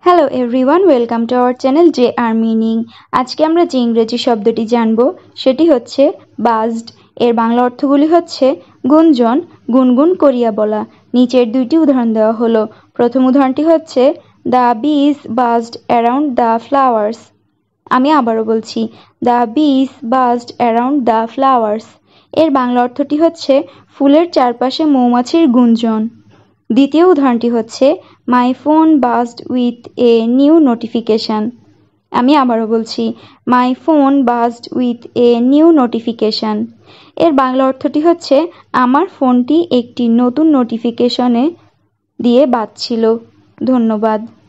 Hello everyone, welcome to our channel J R meaning. আজকে আমরা যে ইংরেজি শব্দটি জানব সেটি হচ্ছে বাজড। এর বাংলা অর্থগুলি হচ্ছে গুঞ্জন, গুনগুন করিয়া বলা। নিচের দুইটি উদাহরণ দেওয়া হলো। প্রথম উদাহরণটি হচ্ছে দ্য বিজ বাজড অ্যারাউন্ড দ্য ফ্লাওয়ার্স। আমি আবারও বলছি, দ্য বিজ বাজড অ্যারাউন্ড দ্য ফ্লাওয়ার্স। এর বাংলা অর্থটি হচ্ছে ফুলের চারপাশে মৌমাছির গুঞ্জন। দ্বিতীয় উদাহরণটি হচ্ছে my phone buzzed with a new notification. আমি আবারও বলছি, my phone buzzed with a new notification. এর বাংলা অর্থটি হচ্ছে আমার ফোনটি একটি নতুন নোটিফিকেশনে দিয়ে বাজছিল। ধন্যবাদ।